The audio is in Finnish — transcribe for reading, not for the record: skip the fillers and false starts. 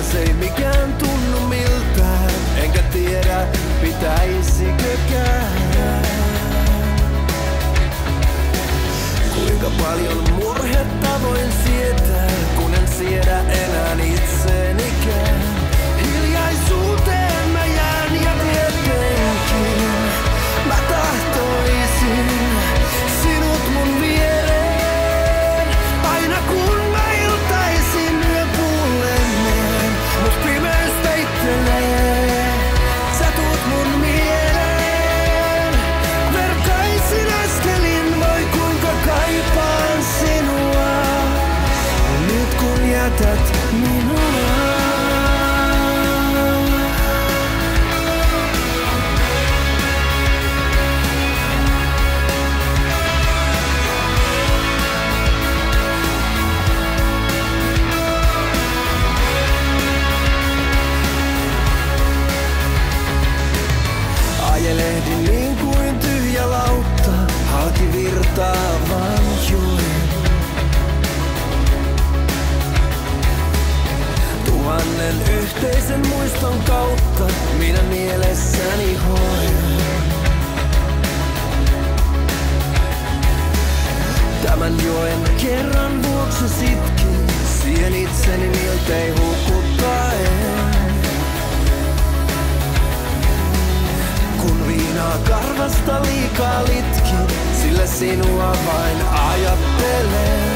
se ei mikään tunnu miltään, enkä tiedä pitäisikökään. Kuinka paljon murhetta voin sietää, kun en siedä enää itsenikään. Hiljaisuuteen mä jään ja tietenkin mä tahtoisin sinut mun viereen. Aina kun mä iltaisin yöpuolelle menen, mut pimeys peittelee. Sä tuut mun mieleen. Verkaisin askelin, voi kuinka kaipaan sinua. Nyt kun jätät minua. Ajelehdin niin kuin tyhjä lautta, halki virtaavan joen. Tuhannen yhteisen muiston kautta minä mielessäni hoen. Tämän joen kerran vuoksi sitkin, siihen itseni miltei hukuttaen. Kun viinaa karvasta liikaa litkin, sillä sinua vain ajattelen.